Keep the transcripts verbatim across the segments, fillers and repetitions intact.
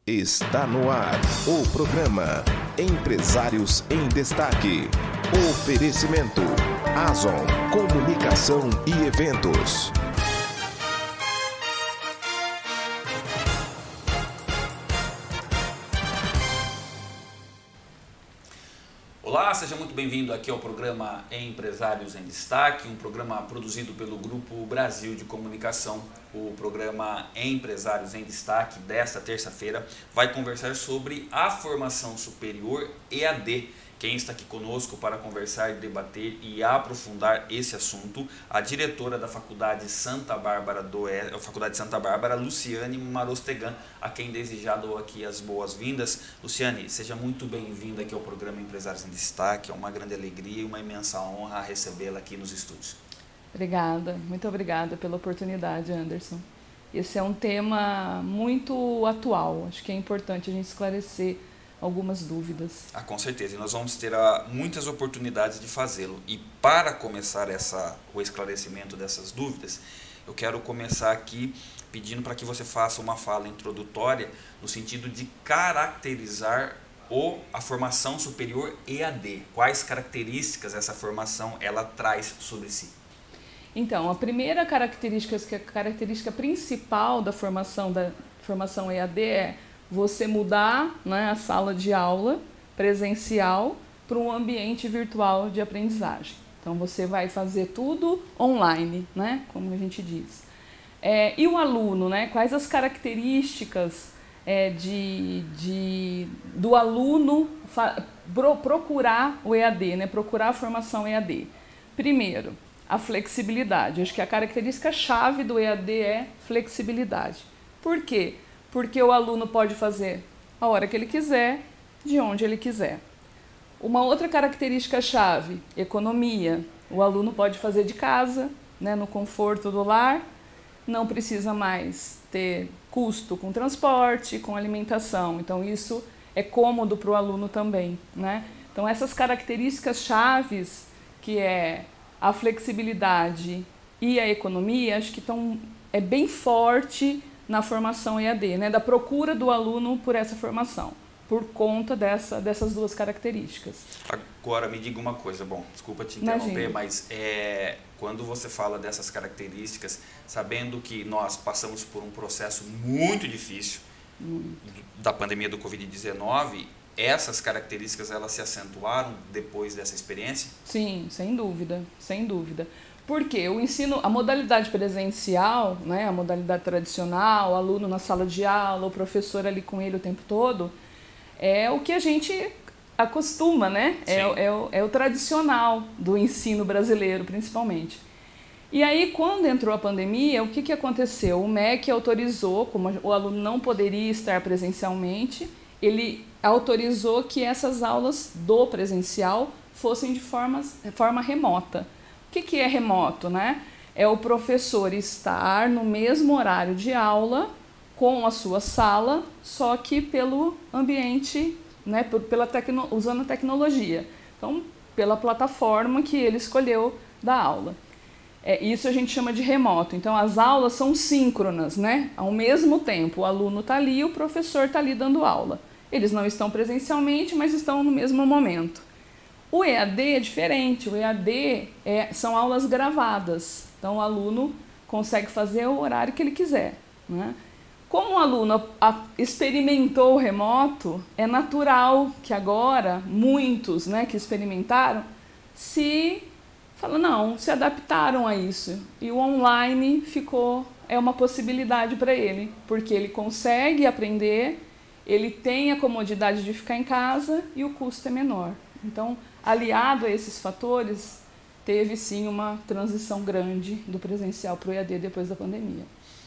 Está no ar o programa Empresários em Destaque. Oferecimento Azon Comunicação e Eventos. Olá, seja muito bem-vindo aqui ao programa Empresários em Destaque, um programa produzido pelo Grupo Brasil de Comunicação. O programa Empresários em Destaque desta terça-feira vai conversar sobre a formação superior E A D. Quem está aqui conosco para conversar, debater e aprofundar esse assunto, a diretora da Faculdade Santa Bárbara, do Oeste, Faculdade Santa Bárbara, Luciane Marostegan, a quem desde já dou aqui as boas-vindas. Luciane, seja muito bem-vinda aqui ao programa Empresários em Destaque. É uma grande alegria e uma imensa honra recebê-la aqui nos estúdios. Obrigada, muito obrigada pela oportunidade, Anderson. Esse é um tema muito atual, acho que é importante a gente esclarecer algumas dúvidas. Ah, com certeza, e nós vamos ter ah, muitas oportunidades de fazê-lo. E para começar essa, o esclarecimento dessas dúvidas, eu quero começar aqui pedindo para que você faça uma fala introdutória no sentido de caracterizar o, a formação superior E A D. Quais características essa formação ela traz sobre si? Então, a primeira característica, que é a característica principal da formação, da formação E A D é você mudar, né, a sala de aula presencial para um ambiente virtual de aprendizagem. Então, você vai fazer tudo online, né, como a gente diz. É, e o aluno, né, quais as características é, de, de, do aluno fa, pro, procurar o E A D, né, procurar a formação E A D? Primeiro, a flexibilidade. Acho que a característica-chave do E A D é flexibilidade. Por quê? Porque o aluno pode fazer a hora que ele quiser, de onde ele quiser. Uma outra característica-chave, economia. O aluno pode fazer de casa, né, no conforto do lar, não precisa mais ter custo com transporte, com alimentação. Então, isso é cômodo para o aluno também, né? Então, essas características-chaves, que é a flexibilidade e a economia, acho que tão, é bem forte na formação E A D, né, da procura do aluno por essa formação, por conta dessa, dessas duas características. Agora, me diga uma coisa, bom, desculpa te interromper, Imagina. mas é, quando você fala dessas características, sabendo que nós passamos por um processo muito difícil muito. da pandemia do covid dezenove, essas características elas se acentuaram depois dessa experiência? Sim, sem dúvida, sem dúvida. Porque o ensino, a modalidade presencial, né, a modalidade tradicional, o aluno na sala de aula, o professor ali com ele o tempo todo, é o que a gente acostuma, né? É, é, o, é o tradicional do ensino brasileiro, principalmente. E aí, quando entrou a pandemia, o que, que aconteceu? O M E C autorizou, como o aluno não poderia estar presencialmente, ele autorizou que essas aulas do presencial fossem de forma, forma remota. O que, que é remoto, né? É o professor estar no mesmo horário de aula com a sua sala, só que pelo ambiente, né, pela tecno, usando a tecnologia. Então, pela plataforma que ele escolheu da aula. É, isso a gente chama de remoto. Então, as aulas são síncronas, né? Ao mesmo tempo, o aluno está ali e o professor está ali dando aula. Eles não estão presencialmente, mas estão no mesmo momento. O E A D é diferente, o E A D é, são aulas gravadas, então o aluno consegue fazer o horário que ele quiser, né? Como o aluno a, a, experimentou o remoto, é natural que agora muitos, né, que experimentaram se, falam, não, se adaptaram a isso e o online ficou, é uma possibilidade para ele, porque ele consegue aprender, ele tem a comodidade de ficar em casa e o custo é menor. Então, aliado a esses fatores, teve sim uma transição grande do presencial para o E A D depois da pandemia.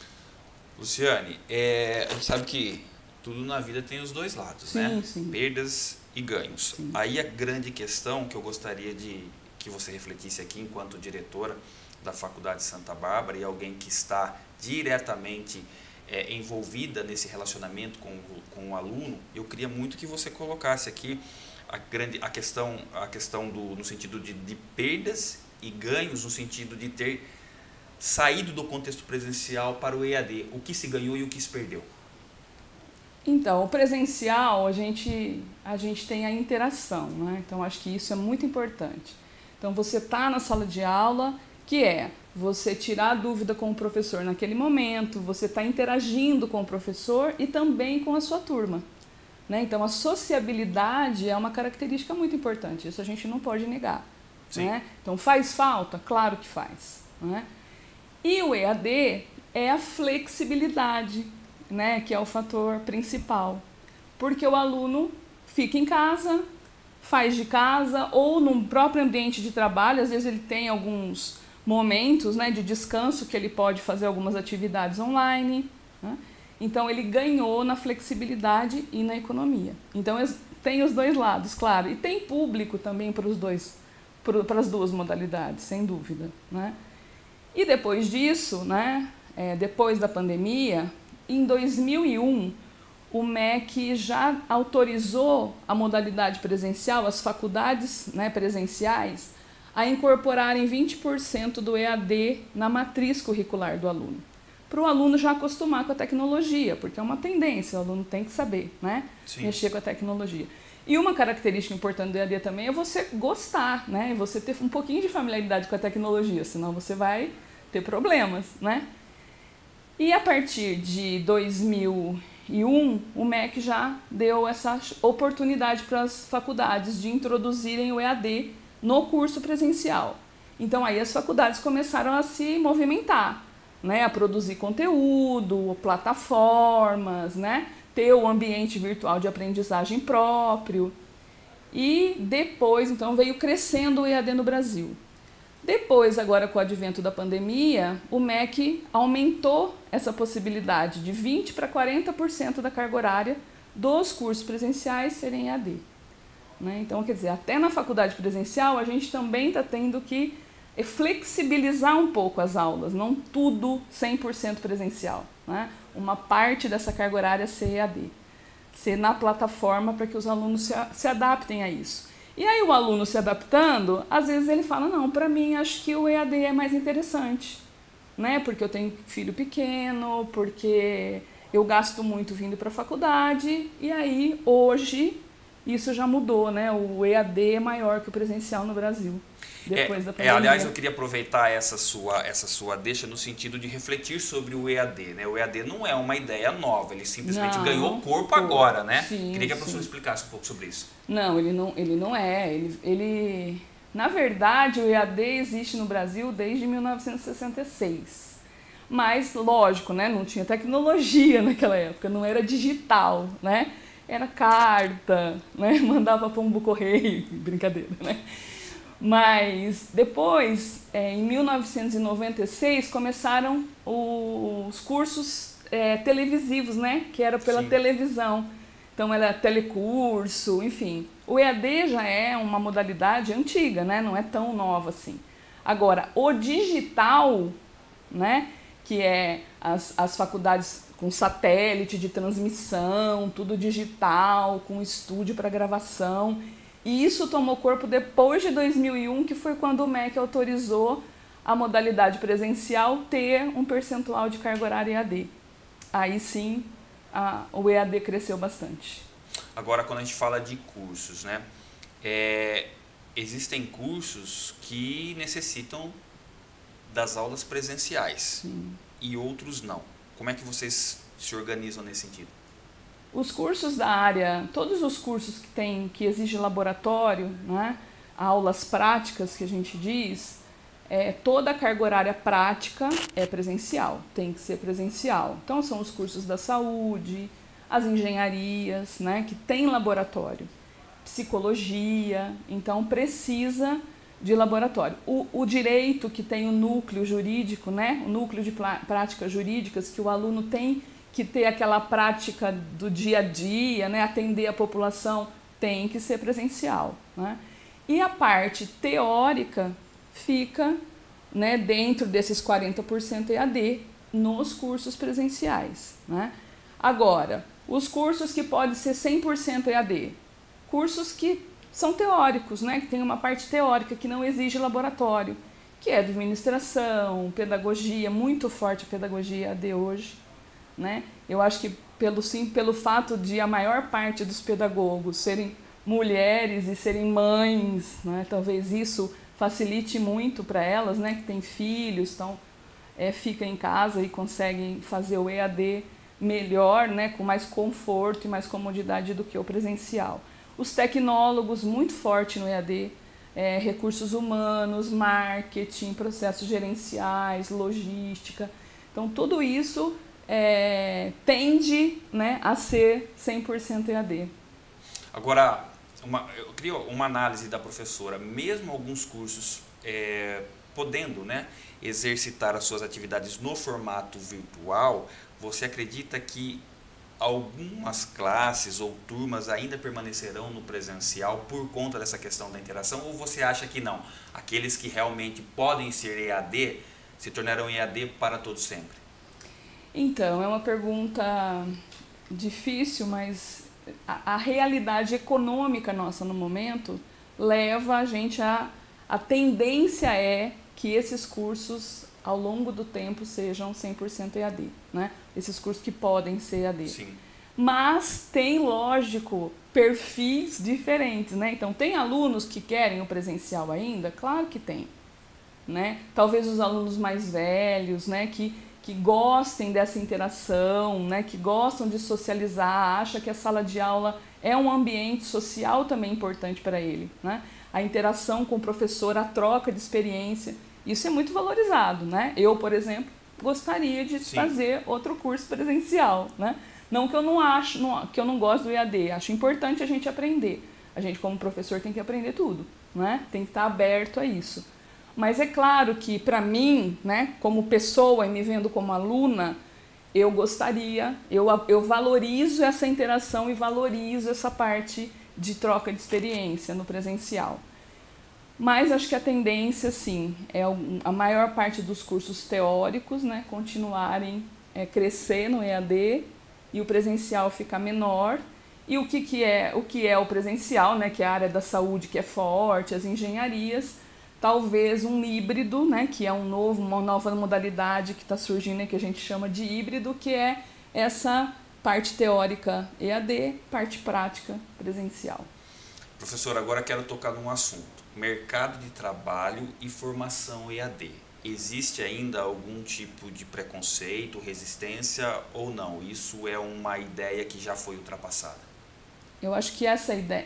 Luciane, é, a gente sabe que tudo na vida tem os dois lados, sim, né? Sim. Perdas e ganhos. Sim. Aí a grande questão que eu gostaria de que você refletisse aqui enquanto diretora da Faculdade Santa Bárbara e alguém que está diretamente é, envolvida nesse relacionamento com, com o aluno, eu queria muito que você colocasse aqui a, grande, a questão, a questão do, no sentido de, de perdas e ganhos, no sentido de ter saído do contexto presencial para o E A D. O que se ganhou e o que se perdeu? Então, o presencial, a gente, a gente tem a interação, né? Então, acho que isso é muito importante. Então, você está na sala de aula, que é você tirar a dúvida com o professor naquele momento, você está interagindo com o professor e também com a sua turma, né? Então, a sociabilidade é uma característica muito importante, isso a gente não pode negar. Né? Então, faz falta? Claro que faz. Né? E o E A D é a flexibilidade, né? Que é o fator principal, porque o aluno fica em casa, faz de casa ou no próprio ambiente de trabalho, às vezes ele tem alguns momentos, né, de descanso que ele pode fazer algumas atividades online, né? Então ele ganhou na flexibilidade e na economia. Então tem os dois lados, claro, e tem público também para os dois, para as duas modalidades, sem dúvida, né? E depois disso, né, é, depois da pandemia, em dois mil e um, o M E C já autorizou a modalidade presencial, as faculdades, né, presenciais, a incorporarem vinte por cento do E A D na matriz curricular do aluno, para o aluno já acostumar com a tecnologia, porque é uma tendência, o aluno tem que saber, né, mexer com a tecnologia. E uma característica importante do E A D também é você gostar, né, você ter um pouquinho de familiaridade com a tecnologia, senão você vai ter problemas, né. E a partir de dois mil e um, o M E C já deu essa oportunidade para as faculdades de introduzirem o E A D no curso presencial. Então aí as faculdades começaram a se movimentar, né, a produzir conteúdo, plataformas, né, ter o ambiente virtual de aprendizagem próprio. E depois, então, veio crescendo o E A D no Brasil. Depois, agora com o advento da pandemia, o M E C aumentou essa possibilidade de vinte para quarenta por cento da carga horária dos cursos presenciais serem E A D. Né? Então, quer dizer, até na faculdade presencial, a gente também está tendo que flexibilizar um pouco as aulas, não tudo cem por cento presencial. Né? Uma parte dessa carga horária ser E A D, ser na plataforma para que os alunos se, se adaptem a isso. E aí o aluno se adaptando, às vezes ele fala, não, para mim acho que o E A D é mais interessante, né? Porque eu tenho filho pequeno, porque eu gasto muito vindo para a faculdade, e aí hoje isso já mudou, né? O E A D é maior que o presencial no Brasil. Depois é, da pandemia. É, aliás, eu queria aproveitar essa sua, essa sua deixa no sentido de refletir sobre o E A D. Né? O E A D não é uma ideia nova, ele simplesmente não, ganhou corpo pô, agora. Né? Sim, queria que a sim. professora explicasse um pouco sobre isso. Não, ele não, ele não é. Ele, ele, na verdade, o E A D existe no Brasil desde mil novecentos e sessenta e seis. Mas, lógico, né? Não tinha tecnologia naquela época, não era digital, né? Era carta, né? Mandava pombo correio, brincadeira, né? Mas depois, é, em mil novecentos e noventa e seis, começaram os cursos é, televisivos, né? Que era pela Sim. televisão. Então era telecurso, enfim. O E A D já é uma modalidade antiga, né? Não é tão nova assim. Agora, o digital, né? Que é as, as faculdades com satélite de transmissão, tudo digital, com estúdio para gravação. E isso tomou corpo depois de dois mil e um, que foi quando o M E C autorizou a modalidade presencial ter um percentual de carga horária E A D. Aí sim, a, o E A D cresceu bastante. Agora, quando a gente fala de cursos, né, é, existem cursos que necessitam das aulas presenciais sim. e outros não. Como é que vocês se organizam nesse sentido? Os cursos da área, todos os cursos que tem, que exigem laboratório, né, aulas práticas que a gente diz, é, toda a carga horária prática é presencial, tem que ser presencial. Então são os cursos da saúde, as engenharias, né, que tem laboratório, psicologia, então precisa de laboratório. O, o direito que tem o núcleo jurídico, né, o núcleo de práticas jurídicas que o aluno tem que ter aquela prática do dia a dia, né, atender a população, tem que ser presencial. Né? E a parte teórica fica, né, dentro desses quarenta por cento E A D nos cursos presenciais. Né? Agora, os cursos que podem ser cem por cento E A D, cursos que são teóricos, né, que tem uma parte teórica que não exige laboratório, que é administração, pedagogia, muito forte a pedagogia E A D hoje. Né? Eu acho que pelo, sim, pelo fato de a maior parte dos pedagogos serem mulheres e serem mães, né, talvez isso facilite muito para elas, né, que têm filhos, então é, fica em casa e conseguem fazer o E A D melhor, né, com mais conforto e mais comodidade do que o presencial. Os tecnólogos, muito forte no E A D, é, recursos humanos, marketing, processos gerenciais, logística. Então, tudo isso é, tende, né, a ser cem por cento E A D. Agora, uma, eu queria uma análise da professora. Mesmo alguns cursos é, podendo, né, exercitar as suas atividades no formato virtual, você acredita que algumas classes ou turmas ainda permanecerão no presencial por conta dessa questão da interação, ou você acha que não? Aqueles que realmente podem ser E A D se tornarão E A D para todo sempre? Então, é uma pergunta difícil, mas a, a realidade econômica nossa no momento leva a gente a... A tendência é que esses cursos, ao longo do tempo, sejam cem por cento E A D, né? Esses cursos que podem ser E A D. Sim. Mas tem, lógico, perfis diferentes, né? Então, tem alunos que querem o presencial ainda? Claro que tem, né? Talvez os alunos mais velhos, né? Que, que gostem dessa interação, né? Que gostam de socializar, acham que a sala de aula é um ambiente social também importante para ele, né? A interação com o professor, a troca de experiência, isso é muito valorizado, né? Eu, por exemplo, gostaria de Sim. fazer outro curso presencial, né? Não que eu não acho, não, que eu não gosto do E A D, acho importante a gente aprender. A gente, como professor, tem que aprender tudo, né? Tem que estar aberto a isso. Mas é claro que, para mim, né, como pessoa e me vendo como aluna, eu gostaria, eu, eu valorizo essa interação e valorizo essa parte de troca de experiência no presencial. Mas acho que a tendência, sim, é a maior parte dos cursos teóricos, né, continuarem, é, crescer no E A D e o presencial ficar menor. E o que, que, é, o que é o presencial, né, que é a área da saúde que é forte, as engenharias, talvez um híbrido, né, que é um novo, uma nova modalidade que está surgindo, que a gente chama de híbrido, que é essa parte teórica E A D, parte prática presencial. Professora, agora quero tocar num assunto. Mercado de trabalho e formação E A D. Existe ainda algum tipo de preconceito, resistência ou não? Isso é uma ideia que já foi ultrapassada? Eu acho que essa ideia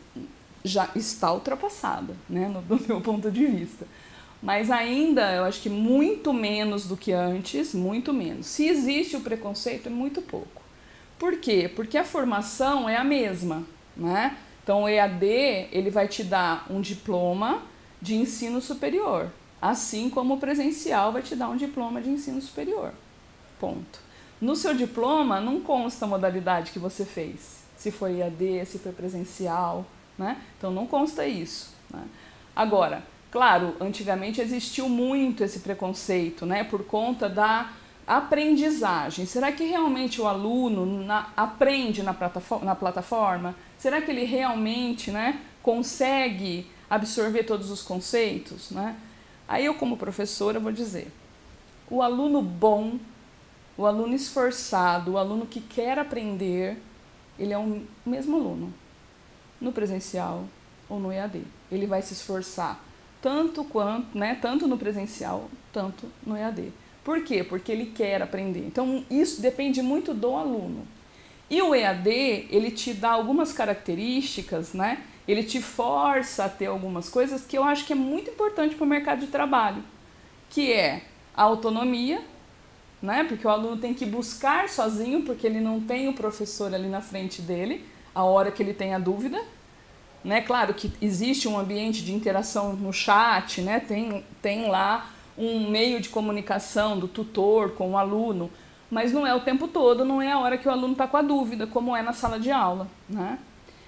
já está ultrapassada, né, no, do meu ponto de vista. Mas ainda, eu acho que muito menos do que antes, muito menos. Se existe o preconceito, é muito pouco. Por quê? Porque a formação é a mesma, né? Então, o E A D, ele vai te dar um diploma de ensino superior, assim como o presencial vai te dar um diploma de ensino superior. Ponto. No seu diploma, não consta a modalidade que você fez, se foi E A D, se foi presencial, né? Então, não consta isso, né? Agora, claro, antigamente existiu muito esse preconceito, né, por conta da aprendizagem. Será que realmente o aluno na, aprende na plataforma, na plataforma? Será que ele realmente, né, consegue absorver todos os conceitos, né? Aí eu, como professora, vou dizer, o aluno bom, o aluno esforçado, o aluno que quer aprender, ele é o mesmo aluno, no presencial ou no E A D. Ele vai se esforçar tanto, quanto, né, tanto no presencial, tanto no E A D. Por quê? Porque ele quer aprender. Então, isso depende muito do aluno. E o E A D, ele te dá algumas características, né? Ele te força a ter algumas coisas que eu acho que é muito importante para o mercado de trabalho, que é a autonomia, né? Porque o aluno tem que buscar sozinho, porque ele não tem o professor ali na frente dele, a hora que ele tem a dúvida, né? Claro que existe um ambiente de interação no chat, né? Tem, tem lá um meio de comunicação do tutor com o aluno, mas não é o tempo todo, não é a hora que o aluno está com a dúvida, como é na sala de aula, né?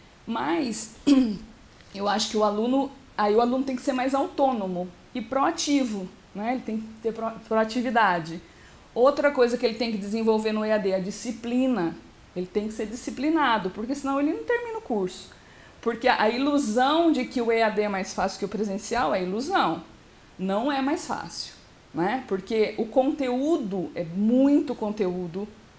Mas eu acho que o aluno, aí o aluno tem que ser mais autônomo e proativo, né? Ele tem que ter proatividade. Outra coisa que ele tem que desenvolver no E A D é a disciplina. Ele tem que ser disciplinado, porque senão ele não termina o curso. Porque a ilusão de que o E A D é mais fácil que o presencial é ilusão. Não é mais fácil, né? Porque o conteúdo é muito conteúdo,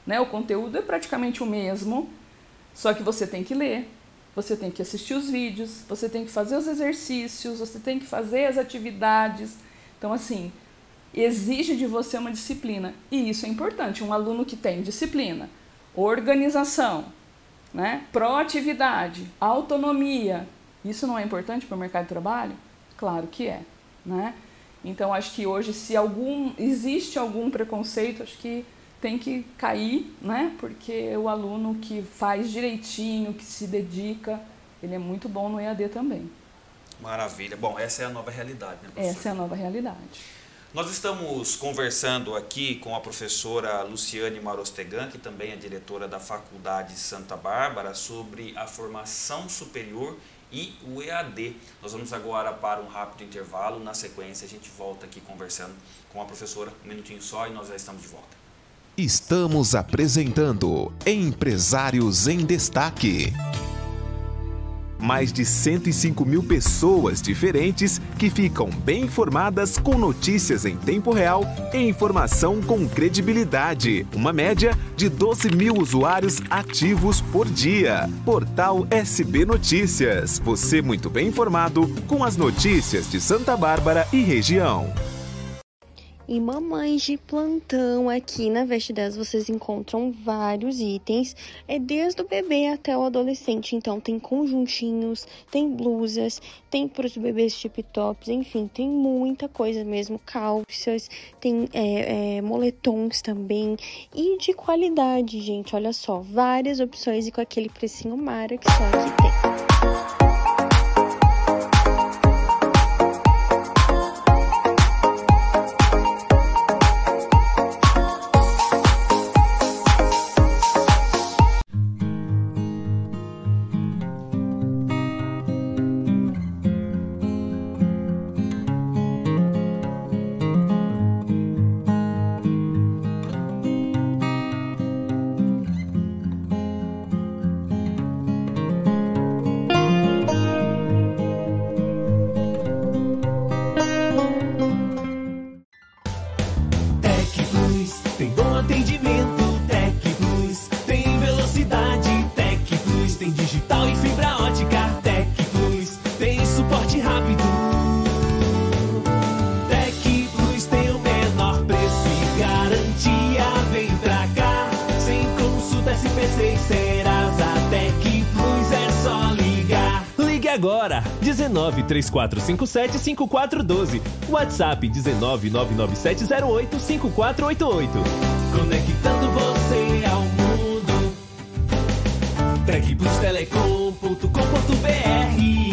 né? O conteúdo é praticamente o mesmo, só que você tem que ler, você tem que assistir os vídeos, você tem que fazer os exercícios, você tem que fazer as atividades. Então, assim, exige de você uma disciplina. E isso é importante. Um aluno que tem disciplina, organização, né? Proatividade, autonomia, isso não é importante para o mercado de trabalho? Claro que é, né? Então, acho que hoje, se algum, existe algum preconceito, acho que tem que cair, né? Porque o aluno que faz direitinho, que se dedica, ele é muito bom no E A D também. Maravilha. Bom, essa é a nova realidade, né, professora? Essa é a nova realidade. Nós estamos conversando aqui com a professora Luciane Marostegan, que também é diretora da Faculdade Santa Bárbara, sobre a formação superior e o E A D. Nós vamos agora para um rápido intervalo. Na sequência, a gente volta aqui conversando com a professora. Um minutinho só e nós já estamos de volta. Estamos apresentando Empresários em Destaque. Mais de cento e cinco mil pessoas diferentes que ficam bem informadas com notícias em tempo real e informação com credibilidade. Uma média de doze mil usuários ativos por dia. Portal S B Notícias. Você muito bem informado com as notícias de Santa Bárbara e região. E mamães de plantão, aqui na Veste dez vocês encontram vários itens, é desde o bebê até o adolescente. Então tem conjuntinhos, tem blusas, tem para os bebês tip-tops, enfim, tem muita coisa mesmo, calças, tem é, é, moletons também, e de qualidade, gente, olha só, várias opções e com aquele precinho mara que só aqui tem. Agora, dezenove, três quatro cinco sete, cinco quatro um dois, WhatsApp dezenove, nove nove sete zero oito, cinco quatro oito oito. Conectando você ao mundo. tec plus telecom ponto com ponto br.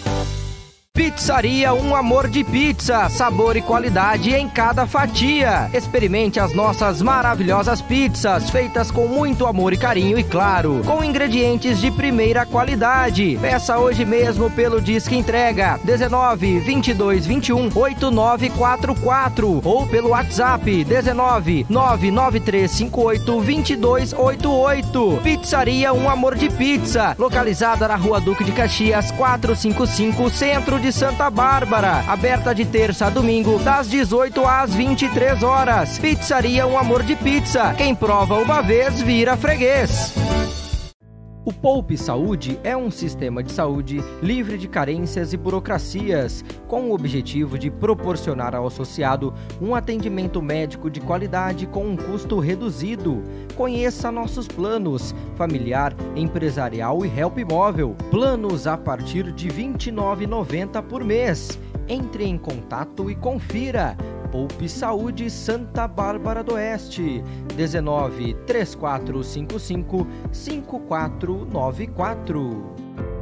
Pizzaria Um Amor de Pizza, sabor e qualidade em cada fatia. Experimente as nossas maravilhosas pizzas, feitas com muito amor e carinho e, claro, com ingredientes de primeira qualidade. Peça hoje mesmo pelo Disque Entrega dezenove, vinte e dois, vinte e um, oitenta e nove quarenta e quatro ou pelo WhatsApp dezenove, nove nove três cinco oito, vinte e dois oitenta e oito. Pizzaria Um Amor de Pizza, localizada na Rua Duque de Caxias, quatrocentos e cinquenta e cinco, Centro de Santa Bárbara, aberta de terça a domingo, das dezoito às vinte e três horas. Pizzaria Um Amor de Pizza, quem prova uma vez vira freguês. O Poupe Saúde é um sistema de saúde livre de carências e burocracias, com o objetivo de proporcionar ao associado um atendimento médico de qualidade com um custo reduzido. Conheça nossos planos: familiar, empresarial e help móvel. Planos a partir de vinte e nove reais e noventa centavos por mês. Entre em contato e confira. Poupe Saúde Santa Bárbara do Oeste, dezenove, três quatro cinco cinco, cinco quatro nove quatro.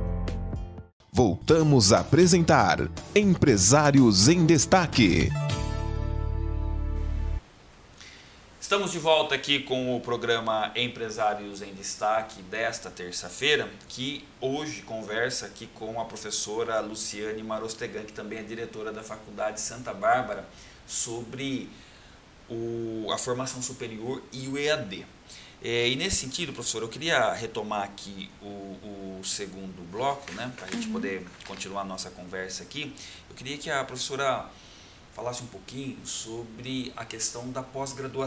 Voltamos a apresentar Empresários em Destaque. Estamos de volta aqui com o programa Empresários em Destaque desta terça-feira, que hoje conversa aqui com a professora Luciane Marostegan, que também é diretora da Faculdade Santa Bárbara, sobre o, a formação superior e o E A D. É, e nesse sentido, professor, eu queria retomar aqui o, o segundo bloco, né, para a gente uhum. poder continuar a nossa conversa aqui. Eu queria que a professora falasse um pouquinho sobre a questão da pós-graduação.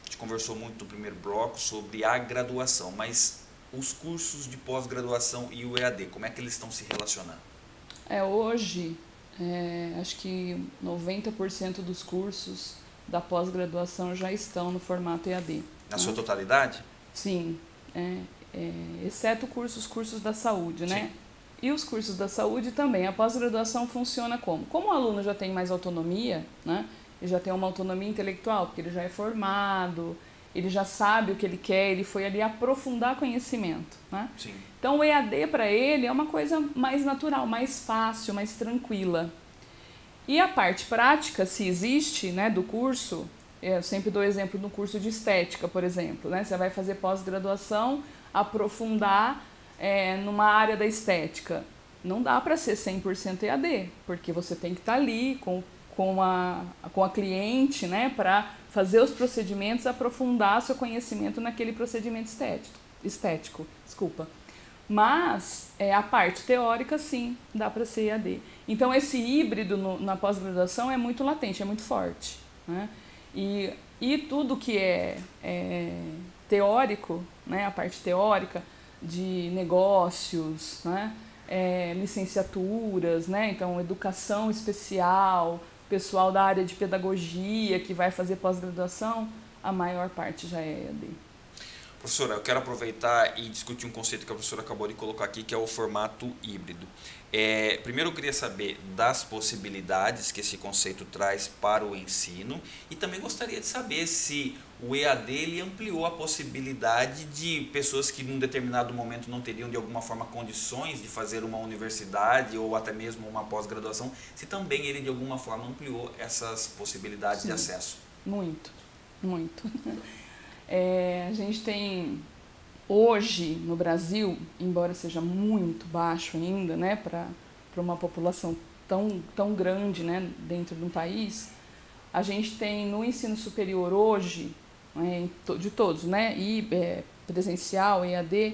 gente conversou muito no primeiro bloco sobre a graduação, mas os cursos de pós-graduação e o E A D, como é que eles estão se relacionando? É, hoje, é, acho que noventa por cento dos cursos da pós-graduação já estão no formato E A D. Na né? sua totalidade? Sim, é, é, exceto cursos, cursos da saúde, né? Sim. E os cursos da saúde também. A pós-graduação funciona como? Como o aluno já tem mais autonomia, né? Ele já tem uma autonomia intelectual, porque ele já é formado, ele já sabe o que ele quer, ele foi ali aprofundar conhecimento, né? Sim. Então o E A D para ele é uma coisa mais natural, mais fácil, mais tranquila. E a parte prática, se existe, né, do curso, eu sempre dou exemplo do curso de estética, por exemplo, né? Você vai fazer pós-graduação, aprofundar é, numa área da estética. Não dá para ser cem por cento E A D, porque você tem que estar ali com, com, a, com a cliente, né, para fazer os procedimentos, aprofundar seu conhecimento naquele procedimento estético. estético desculpa. Mas é, a parte teórica, sim, dá para ser E A D. Então, esse híbrido no, na pós-graduação é muito latente, é muito forte, né? E, e tudo que é, é teórico, né, a parte teórica de negócios, né, é, licenciaturas, né, então educação especial, pessoal da área de pedagogia que vai fazer pós-graduação, a maior parte já é E A D. Professora, eu quero aproveitar e discutir um conceito que a professora acabou de colocar aqui, que é o formato híbrido. É, primeiro eu queria saber das possibilidades que esse conceito traz para o ensino e também gostaria de saber se o E A D ele ampliou a possibilidade de pessoas que num determinado momento não teriam de alguma forma condições de fazer uma universidade ou até mesmo uma pós-graduação, se também ele de alguma forma ampliou essas possibilidades. Sim. De acesso. Muito, muito. É, a gente tem hoje no Brasil, embora seja muito baixo ainda, né, para uma população tão, tão grande, né, dentro de um país, a gente tem no ensino superior hoje, né, de todos, né, e é, presencial, E A D,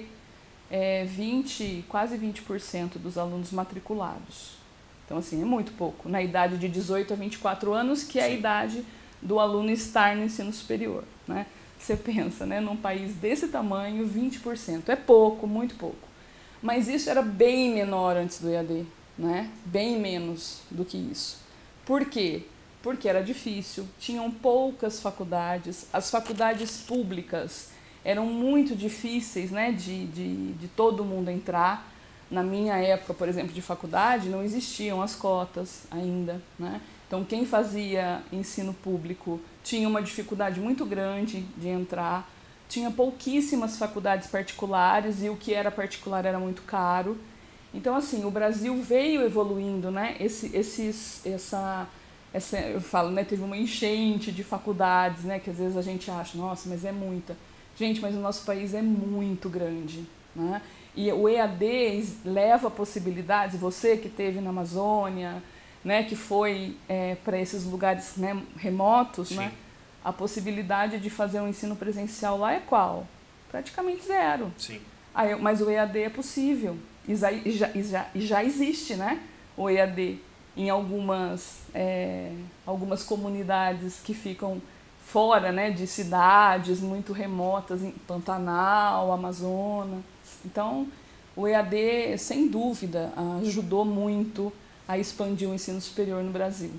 é vinte, quase vinte por cento dos alunos matriculados. Então, assim, é muito pouco, na idade de dezoito a vinte e quatro anos, que é a idade do aluno estar no ensino superior, né? Você pensa, né, num país desse tamanho, vinte por cento. É pouco, muito pouco. Mas isso era bem menor antes do E A D, né? Bem menos do que isso. Por quê? Porque era difícil, tinham poucas faculdades, as faculdades públicas eram muito difíceis, né, de, de, de todo mundo entrar. Na minha época, por exemplo, de faculdade, não existiam as cotas ainda, né? Então, quem fazia ensino público tinha uma dificuldade muito grande de entrar, tinha pouquíssimas faculdades particulares e o que era particular era muito caro. Então, assim, o Brasil veio evoluindo, né? Esse, esses, essa, essa, eu falo, né? Teve uma enchente de faculdades, né? Que às vezes a gente acha, nossa, mas é muita. Gente, mas o nosso país é muito grande, né? E o E A D leva possibilidades, você que esteve na Amazônia, né, que foi é, para esses lugares, né, remotos, né, a possibilidade de fazer um ensino presencial lá é qual? Praticamente zero. Sim. Aí, mas o E A D é possível, e já, e já, e já, e já existe, né, o E A D em algumas, é, algumas comunidades que ficam fora, né, de cidades muito remotas, em Pantanal, Amazonas. Então, o E A D, sem dúvida, ajudou muito a expandir o ensino superior no Brasil.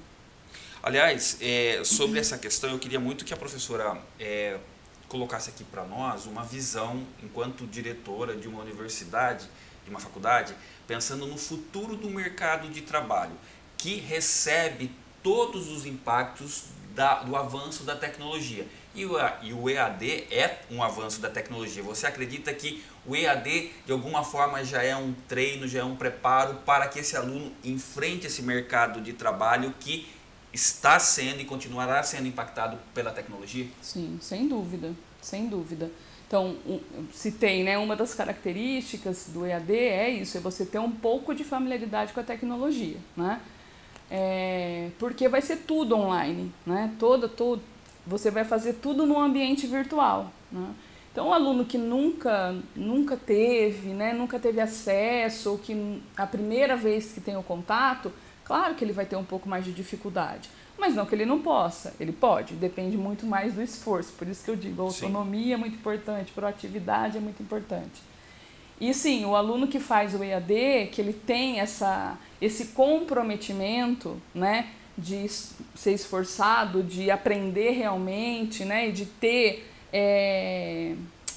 Aliás, é, sobre essa questão, eu queria muito que a professora é, colocasse aqui para nós uma visão, enquanto diretora de uma universidade, de uma faculdade, pensando no futuro do mercado de trabalho, que recebe todos os impactos da, do avanço da tecnologia. E o, e o E A D é um avanço da tecnologia. Você acredita que o E A D, de alguma forma, já é um treino, já é um preparo para que esse aluno enfrente esse mercado de trabalho que está sendo e continuará sendo impactado pela tecnologia? Sim, sem dúvida, sem dúvida. Então, um, citei, né, uma das características do E A D é isso, é você ter um pouco de familiaridade com a tecnologia, né? É, porque vai ser tudo online, né? Todo, todo, você vai fazer tudo no ambiente virtual, né? Então, o aluno que nunca, nunca teve, né, nunca teve acesso, ou que a primeira vez que tem o contato, claro que ele vai ter um pouco mais de dificuldade. Mas não que ele não possa, ele pode, depende muito mais do esforço. Por isso que eu digo, a autonomia Sim. é muito importante, proatividade é muito importante. E sim, o aluno que faz o E A D, que ele tem essa, esse comprometimento, né, de ser esforçado, de aprender realmente, né, e de ter é,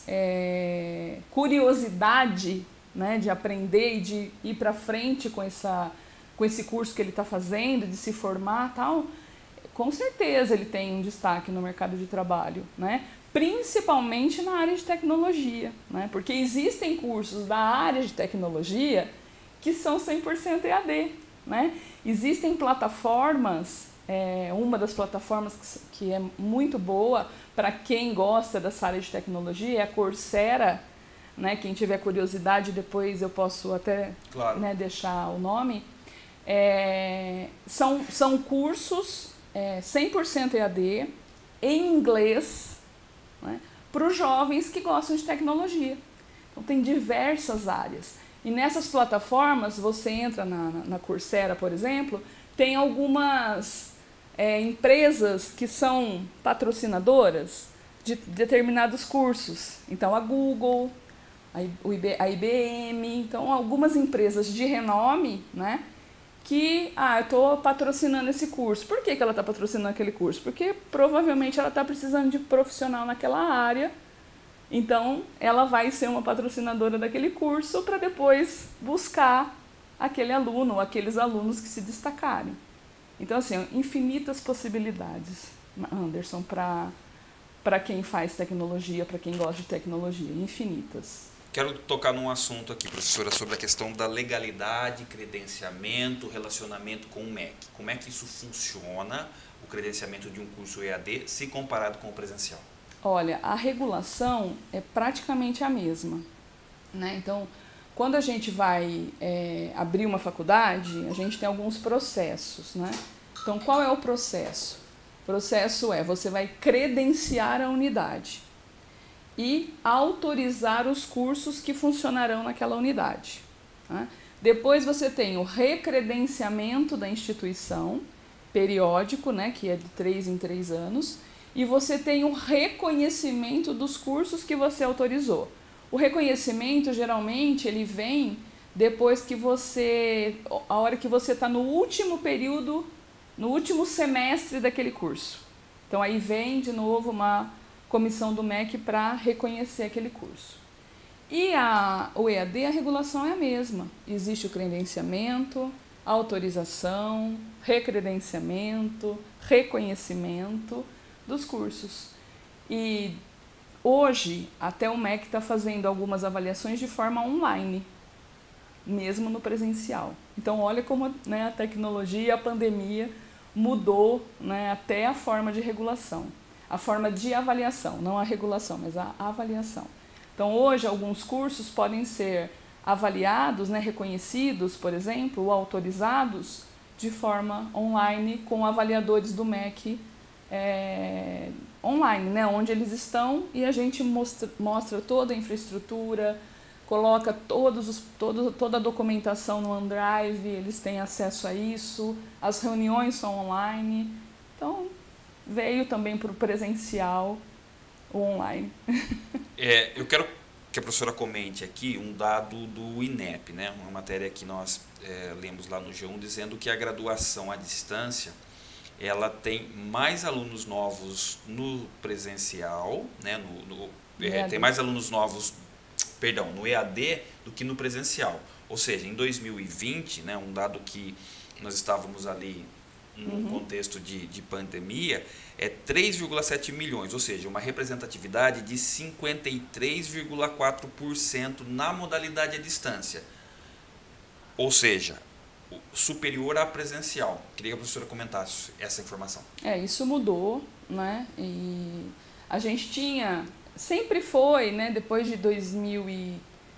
é, curiosidade, né, de aprender e de ir para frente com, essa, com esse curso que ele está fazendo, de se formar e tal, com certeza ele tem um destaque no mercado de trabalho, né? Principalmente na área de tecnologia, né? Porque existem cursos da área de tecnologia que são cem por cento E A D, né? Existem plataformas, é, uma das plataformas que, que é muito boa para quem gosta dessa área de tecnologia é a Coursera, né? Quem tiver curiosidade depois eu posso até claro. né, deixar o nome. É, são, são cursos é, cem por cento E A D em inglês, né, para os jovens que gostam de tecnologia. Então tem diversas áreas. E nessas plataformas, você entra na, na, na Coursera, por exemplo, tem algumas é, empresas que são patrocinadoras de determinados cursos. Então a Google, a I B M, então algumas empresas de renome, né, que, ah, eu estou patrocinando esse curso. Por que que ela está patrocinando aquele curso? Porque provavelmente ela está precisando de profissional naquela área, então ela vai ser uma patrocinadora daquele curso para depois buscar aquele aluno, ou aqueles alunos que se destacarem. Então, assim, infinitas possibilidades, Anderson, para para quem faz tecnologia, para quem gosta de tecnologia, infinitas. Quero tocar num assunto aqui, professora, sobre a questão da legalidade, credenciamento, relacionamento com o M E C. Como é que isso funciona, o credenciamento de um curso E A D, se comparado com o presencial? Olha, a regulação é praticamente a mesma, né? Então, quando a gente vai é, abrir uma faculdade, a gente tem alguns processos, né? Então, qual é o processo? O processo é, você vai credenciar a unidade e autorizar os cursos que funcionarão naquela unidade, né? Depois você tem o recredenciamento da instituição, periódico, né, que é de três em três anos, e você tem o reconhecimento dos cursos que você autorizou. O reconhecimento, geralmente, ele vem depois que você, a hora que você está no último período, no último semestre daquele curso. Então, aí vem, de novo, uma comissão do M E C para reconhecer aquele curso. E a, o E A D, a regulação é a mesma. Existe o credenciamento, autorização, recredenciamento, reconhecimento dos cursos. E hoje, até o M E C está fazendo algumas avaliações de forma online, mesmo no presencial. Então, olha como, né, a tecnologia e a pandemia mudou, né, até a forma de regulação. A forma de avaliação, não a regulação, mas a avaliação. Então, hoje, alguns cursos podem ser avaliados, né, reconhecidos, por exemplo, ou autorizados de forma online com avaliadores do M E C é, online, né, onde eles estão, e a gente mostra, mostra toda a infraestrutura, coloca todos os, todo, toda a documentação no OneDrive, eles têm acesso a isso, as reuniões são online. Então, veio também para o presencial, o online. É, eu quero que a professora comente aqui um dado do INEP, né? Uma matéria que nós é, lemos lá no G um, dizendo que a graduação à distância ela tem mais alunos novos no presencial, né? no, no, é, tem mais alunos novos, perdão, no E A D do que no presencial. Ou seja, em dois mil e vinte, né, um dado que nós estávamos ali no uhum. contexto de, de pandemia, é três vírgula sete milhões, ou seja, uma representatividade de cinquenta e três vírgula quatro por cento na modalidade à distância. Ou seja, superior à presencial. Queria que a professora comentasse essa informação. É, isso mudou, né? E a gente tinha, sempre foi, né, depois de dois mil e,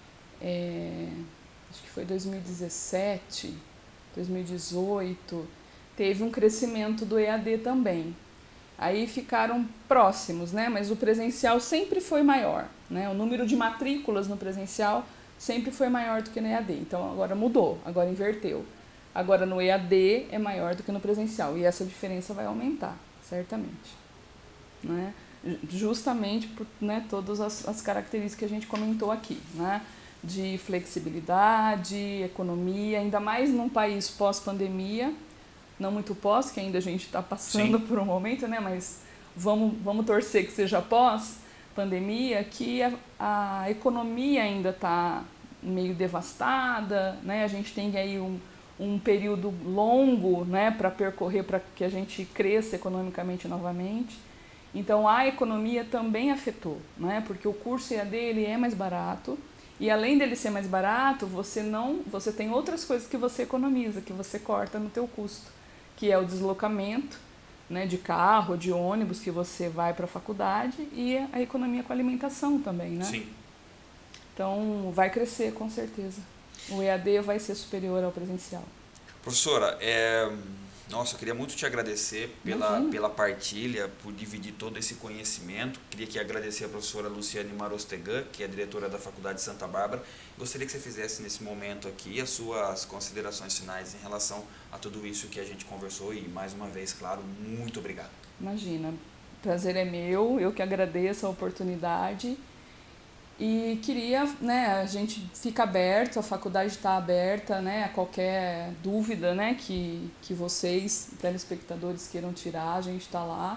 é, acho que foi dois mil e dezessete, dois mil e dezoito, teve um crescimento do E A D também. Aí ficaram próximos, né? Mas o presencial sempre foi maior, né? O número de matrículas no presencial sempre foi maior do que no E A D. Então agora mudou, agora inverteu. Agora, no E A D é maior do que no presencial, e essa diferença vai aumentar, certamente. Né? Justamente por, né, todas as, as características que a gente comentou aqui, né? De flexibilidade, economia, ainda mais num país pós-pandemia, não muito pós, que ainda a gente está passando Sim. por um momento, né? Mas vamos, vamos torcer que seja pós-pandemia, que a, a economia ainda está meio devastada, né? A gente tem aí um, um período longo, né, para percorrer para que a gente cresça economicamente novamente. Então a economia também afetou, né? Porque o curso E A D ele é mais barato. E além dele ser mais barato, você não, você tem outras coisas que você economiza, que você corta no teu custo, que é o deslocamento, né, de carro, de ônibus que você vai para a faculdade, e a economia com a alimentação também, né? Sim. Então vai crescer com certeza. O E A D vai ser superior ao presencial. Professora, é... Nossa, eu queria muito te agradecer pela, pela partilha, por dividir todo esse conhecimento. Queria aqui agradecer a professora Luciane Marostegan, que é diretora da Faculdade de Santa Bárbara. Gostaria que você fizesse nesse momento aqui as suas considerações finais em relação a tudo isso que a gente conversou e, mais uma vez, claro, muito obrigado. Imagina, prazer é meu, eu que agradeço a oportunidade. E queria, né, a gente fica aberto, a faculdade está aberta, né, a qualquer dúvida, né, que, que vocês, telespectadores, queiram tirar, a gente está lá.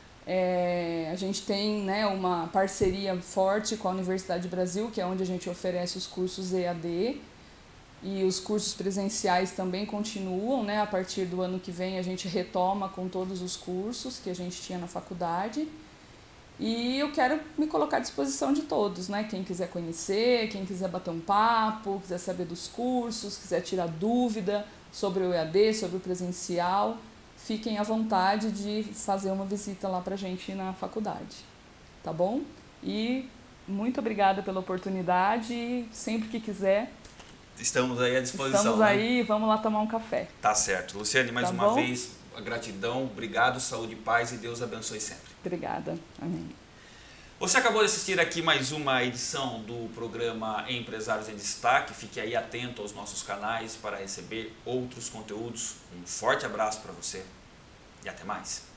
É, a gente tem, né, uma parceria forte com a Universidade Brasil, que é onde a gente oferece os cursos E A D, e os cursos presenciais também continuam, né, a partir do ano que vem a gente retoma com todos os cursos que a gente tinha na faculdade. E eu quero me colocar à disposição de todos, né? Quem quiser conhecer, quem quiser bater um papo, quiser saber dos cursos, quiser tirar dúvida sobre o E A D, sobre o presencial, fiquem à vontade de fazer uma visita lá pra gente na faculdade, tá bom? E muito obrigada pela oportunidade e sempre que quiser... Estamos aí à disposição. Estamos aí, né? Vamos lá tomar um café. Tá certo. Luciane, mais tá uma bom? vez... Gratidão, obrigado, saúde e paz e Deus abençoe sempre. Obrigada. Amém. Você acabou de assistir aqui mais uma edição do programa Empresários em Destaque. Fique aí atento aos nossos canais para receber outros conteúdos. Um forte abraço para você e até mais.